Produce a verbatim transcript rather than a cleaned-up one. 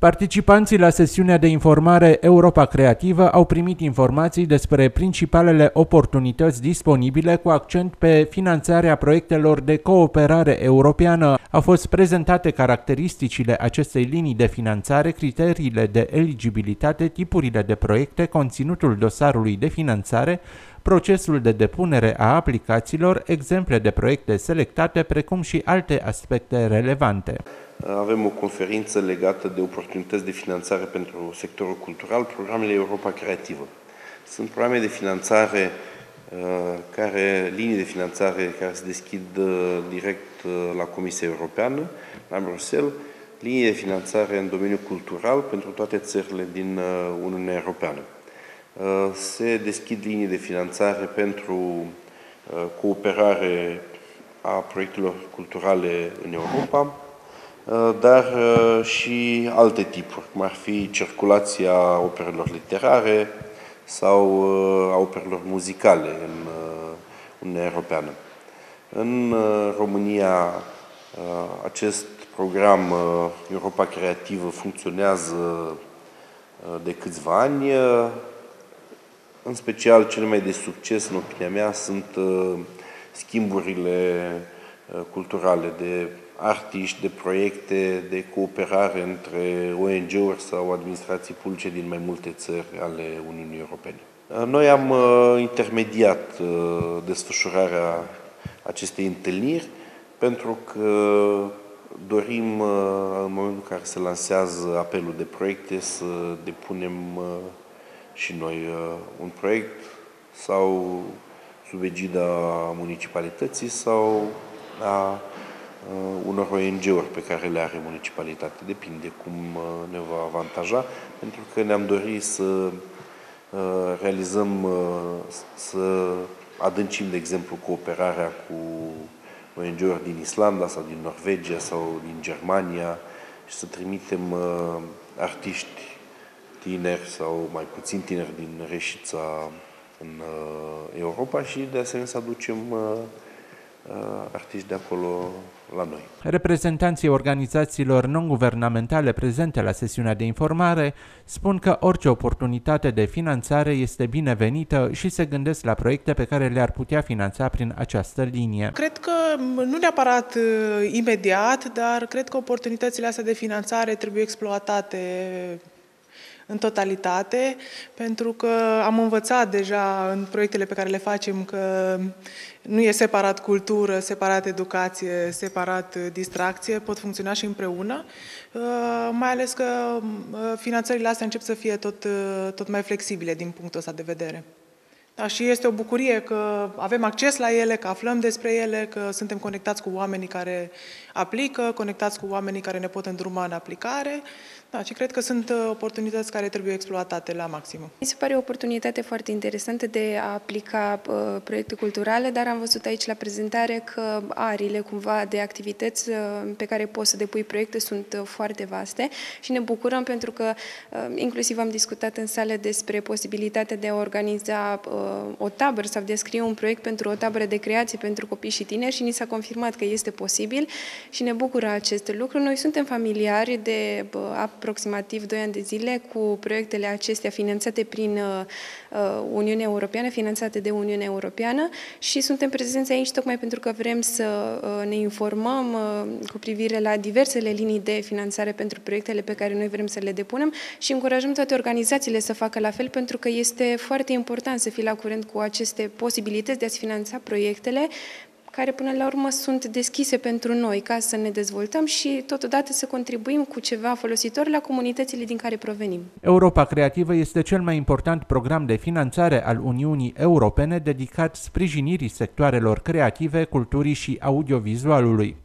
Participanții la sesiunea de informare Europa Creativă au primit informații despre principalele oportunități disponibile cu accent pe finanțarea proiectelor de cooperare europeană. Au fost prezentate caracteristicile acestei linii de finanțare, criteriile de eligibilitate, tipurile de proiecte, conținutul dosarului de finanțare, procesul de depunere a aplicațiilor, exemple de proiecte selectate, precum și alte aspecte relevante. Avem o conferință legată de oportunități de finanțare pentru sectorul cultural, programele Europa Creativă. Sunt programe de finanțare, care, linii de finanțare care se deschid direct la Comisia Europeană, la Bruxelles, linii de finanțare în domeniul cultural pentru toate țările din Uniunea Europeană. Se deschid linii de finanțare pentru cooperare a proiectelor culturale în Europa, dar și alte tipuri, cum ar fi circulația operelor literare sau a operelor muzicale în Uniunea Europeană. În România, acest program Europa Creativă funcționează de câțiva ani. În special, cele mai de succes, în opinia mea, sunt schimburile culturale de artiști, de proiecte, de cooperare între O N G-uri sau administrații publice din mai multe țări ale Uniunii Europene. Noi am intermediat desfășurarea acestei întâlniri pentru că dorim, în momentul în care se lansează apelul de proiecte, să depunem și noi un proiect sau sub egida municipalității sau a unor O N G-uri pe care le are municipalitatea. Depinde cum ne va avantaja, pentru că ne-am dorit să realizăm, să adâncim, de exemplu, cooperarea cu O N G-uri din Islanda sau din Norvegia sau din Germania și să trimitem artiști tineri sau mai puțin tineri din Reșița în Europa și, de asemenea, să aducem artiști de acolo la noi. Reprezentanții organizațiilor non-guvernamentale prezente la sesiunea de informare spun că orice oportunitate de finanțare este binevenită și se gândesc la proiecte pe care le-ar putea finanța prin această linie. Cred că nu neapărat imediat, dar cred că oportunitățile astea de finanțare trebuie exploatate în totalitate, pentru că am învățat deja în proiectele pe care le facem că nu e separat cultură, separat educație, separat distracție, pot funcționa și împreună, mai ales că finanțările astea încep să fie tot, tot mai flexibile din punctul ăsta de vedere. Da, și este o bucurie că avem acces la ele, că aflăm despre ele, că suntem conectați cu oamenii care aplică, conectați cu oamenii care ne pot îndruma în aplicare. Da, și cred că sunt oportunități care trebuie exploatate la maximum. Mi se pare o oportunitate foarte interesantă de a aplica uh, proiecte culturale, dar am văzut aici la prezentare că ariile cumva de activități uh, pe care poți să depui proiecte sunt uh, foarte vaste și ne bucurăm pentru că uh, inclusiv am discutat în sală despre posibilitatea de a organiza uh, o tabără sau de a scrie un proiect pentru o tabără de creație pentru copii și tineri și ni s-a confirmat că este posibil și ne bucură acest lucru. Noi suntem familiari de uh, aproximativ doi ani de zile cu proiectele acestea finanțate prin uh, Uniunea Europeană, finanțate de Uniunea Europeană și suntem prezenți aici tocmai pentru că vrem să uh, ne informăm uh, cu privire la diversele linii de finanțare pentru proiectele pe care noi vrem să le depunem și încurajăm toate organizațiile să facă la fel pentru că este foarte important să fii la curent cu aceste posibilități de a-ți finanța proiectele care până la urmă sunt deschise pentru noi ca să ne dezvoltăm și totodată să contribuim cu ceva folositor la comunitățile din care provenim. Europa Creativă este cel mai important program de finanțare al Uniunii Europene dedicat sprijinirii sectoarelor creative, culturii și audiovizualului.